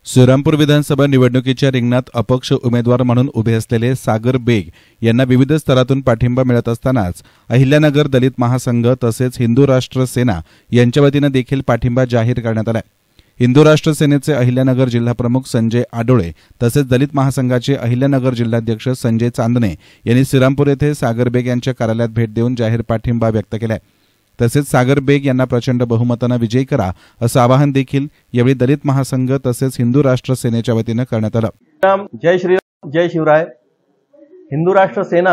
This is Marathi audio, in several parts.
श्रीरामपूर विधानसभा निवडणुकीच्या रिंगणात अपक्ष उमेदवार म्हणून उभे असलेले सागर बेग यांना विविध स्तरातून पाठिंबा मिळत असतानाच अहिल्यानगर दलित महासंघ तसेच हिंदू राष्ट्र सेना यांच्या वतीनं देखील पाठिंबा जाहीर करण्यात आला. हिंदू राष्ट्र सेनेचे अहिल्यानगर जिल्हाप्रमुख संजय आडोळे तसेच दलित महासंघाचे अहिल्यानगर जिल्हाध्यक्ष संजय चांदणे यांनी श्रीरामपूर येथे सागर बेग यांच्या कार्यालयात भेट देऊन जाहीर पाठिंबा व्यक्त केला. तसेच सागर बेग यांना प्रचंड बहुमताने विजयी करा असं आवाहन देखील यावेळी दलित महासंघ तसेच हिंदू राष्ट्र सेनेच्या वतीनं करण्यात आलं. जय श्रीराम, जय शिवराय. हिंदू राष्ट्र सेना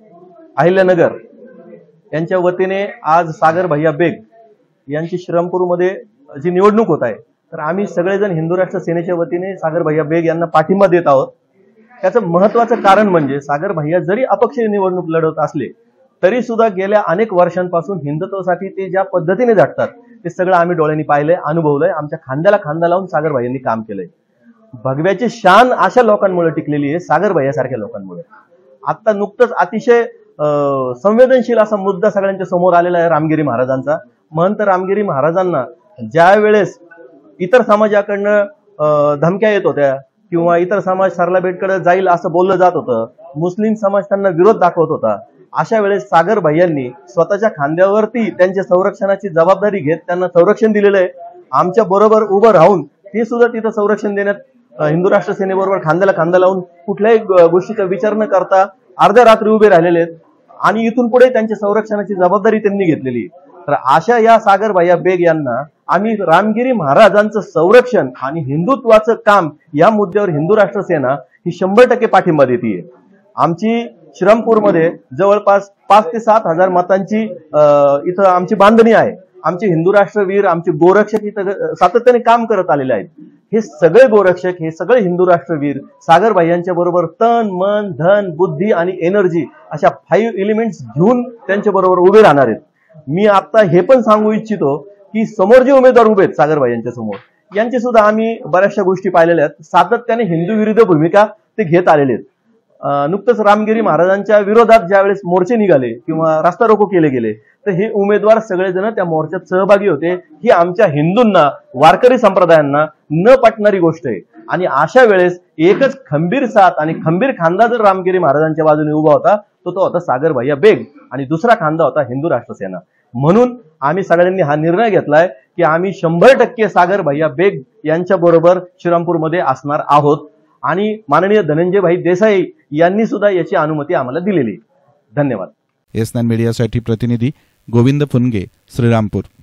अहिल्यानगर यांच्या वतीने आज सागर भैया बेग यांची श्रीरामपूरमध्ये जी निवडणूक होत आहे, तर आम्ही सगळेजण हिंदू राष्ट्र सेनेच्या वतीने सागर भैया बेग यांना पाठिंबा देत आहोत. त्याचं महत्त्वाचं कारण म्हणजे सागर भैया जरी अपक्ष निवडणूक लढवत असले तरी सुद्धा गेल्या अनेक वर्षांपासून हिंदुत्वासाठी ते ज्या पद्धतीने झटतात ते सगळं आम्ही डोळ्यांनी पाहिलंय, अनुभवलंय. आमच्या खांद्याला खांदा लावून सागर भैयांनी काम केलंय. भगव्याची शान अशा लोकांमुळे टिकलेली आहे, सागर भैयासारख्या लोकांमुळे. आता नुकतंच अतिशय संवेदनशील असा मुद्दा सगळ्यांच्या समोर आलेला आहे रामगिरी महाराजांचा. महंत रामगिरी महाराजांना ज्या वेळेस इतर समाजाकडनं धमक्या येत होत्या किंवा इतर समाज सरला बेटकडे जाईल असं बोललं जात होतं, मुस्लिम समाज त्यांना विरोध दाखवत होता, अशा वेळेस सागर भैयांनी स्वतःच्या खांद्यावरती त्यांच्या संरक्षणाची जबाबदारी घेत त्यांना संरक्षण दिलेलं आहे. आमच्या बरोबर उभं राहून ते सुद्धा तिथं संरक्षण देण्यात हिंदू राष्ट्र सेनेबरोबर खांद्याला खांदा लावून कुठल्याही गोष्टीचा विचार न करता अर्ध्या रात्री उभे राहिलेले आहेत आणि इथून पुढे त्यांच्या संरक्षणाची जबाबदारी त्यांनी घेतलेली. तर अशा या सागर भैया बेग यांना आम्ही रामगिरी महाराजांचं संरक्षण आणि हिंदुत्वाचं काम या मुद्द्यावर हिंदू राष्ट्र सेना ही 100% पाठिंबा देते. आमची श्रीरामपूरमध्ये जवळपास 5 ते 7 हजार मतांची इथं आमची बांधणी आहे. आमचे हिंदू राष्ट्रवीर, आमचे गोरक्षक इथं सातत्याने काम करत आलेले आहेत. हे सगळे गोरक्षक, हे सगळे हिंदू राष्ट्रवीर सागर भैयांच्या बरोबर तन मन धन बुद्धी आणि एनर्जी अशा 5 एलिमेंट्स घेऊन त्यांच्या बरोबर उभे राहणार आहेत. मी आता हे पण सांगू इच्छितो की समोर जे उमेदवार उभे आहेत सागर भैयांच्या समोर, यांची सुद्धा आम्ही बऱ्याचशा गोष्टी पाहिलेल्या आहेत. सातत्याने हिंदू विरुद्ध भूमिका ते घेत आलेले आहेत. नुकतंच रामगिरी महाराजांच्या विरोधात ज्यावेळेस मोर्चे निघाले किंवा रास्ता रोको केले गेले तर हे उमेदवार सगळेजण त्या मोर्चात सहभागी होते. ही आमच्या हिंदूंना, वारकरी संप्रदायांना न पटणारी गोष्ट आहे. आणि अशा वेळेस एकच खंबीर साथ आणि खंबीर खांदा जर रामगिरी महाराजांच्या बाजूने उभा होता तो होता सागर भैया बेग आणि दुसरा खांदा होता हिंदू राष्ट्र सेना. म्हणून आम्ही सगळ्यांनी हा निर्णय घेतलाय की आम्ही 100% सागर भैया बेग यांच्या बरोबर श्रीरामपूरमध्ये असणार आहोत आणि माननीय धनंजय भाई देसाई यांनी सुद्धा याची अनुमती आम्हाला दिलेली. धन्यवाद. एस9 मीडियासाठी प्रतिनिधी गोविंद फुनगे, श्रीरामपूर.